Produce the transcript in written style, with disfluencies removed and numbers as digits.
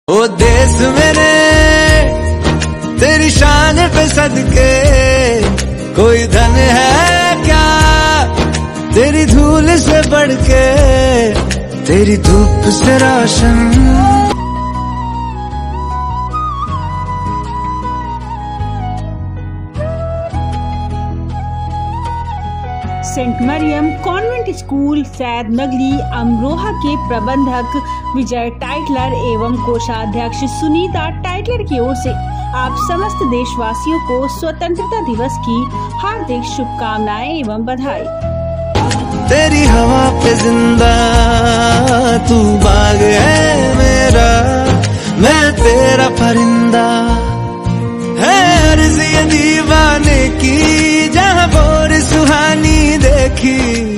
ओ देश मेरे तेरी शान पे सदके, कोई धन है क्या तेरी धूल से बढ़ के, तेरी धूप से रोशन। Saint Mariam convent school Said Nagri Amroha के प्रबंधक विजय टाइटलर एवं कोषाध्यक्ष सुनीता टाइटलर की ओर से आप समस्त देशवासियों को स्वतंत्रता दिवस की हार्दिक शुभकामनाएं एवं बधाई। तेरी हवा पे जिंदा तू बाग है मेरा, मैं तेरा परिंदा है अर्ज़ ये दीवाने की, जहाँ बोर सुहानी देखी